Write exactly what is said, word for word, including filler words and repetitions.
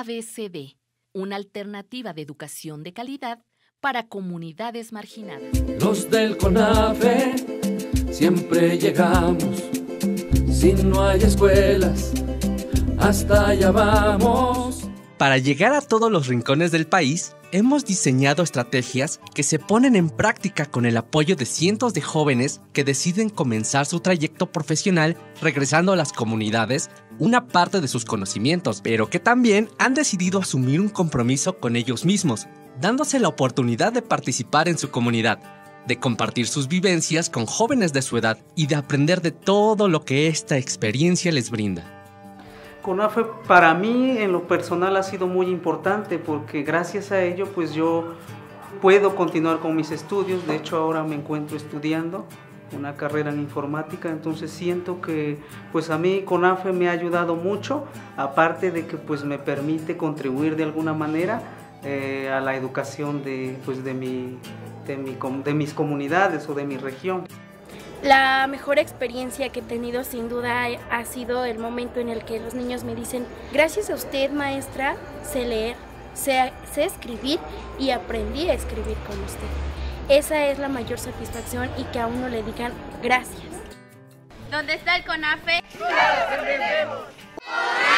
A B C D, una alternativa de educación de calidad para comunidades marginadas. Los del CONAFE siempre llegamos, si no hay escuelas, hasta allá vamos. Para llegar a todos los rincones del país, hemos diseñado estrategias que se ponen en práctica con el apoyo de cientos de jóvenes que deciden comenzar su trayecto profesional regresando a las comunidades una parte de sus conocimientos, pero que también han decidido asumir un compromiso con ellos mismos, dándose la oportunidad de participar en su comunidad, de compartir sus vivencias con jóvenes de su edad y de aprender de todo lo que esta experiencia les brinda. CONAFE para mí en lo personal ha sido muy importante porque gracias a ello pues yo puedo continuar con mis estudios. De hecho ahora me encuentro estudiando una carrera en informática, entonces siento que pues a mí CONAFE me ha ayudado mucho, aparte de que pues me permite contribuir de alguna manera eh, a la educación de, pues, de, mi, de, mi, de mis comunidades o de mi región. La mejor experiencia que he tenido sin duda ha sido el momento en el que los niños me dicen: gracias a usted, maestra, sé leer, sé, sé escribir y aprendí a escribir con usted. Esa es la mayor satisfacción, y que a uno le digan gracias. ¿Dónde está el CONAFE?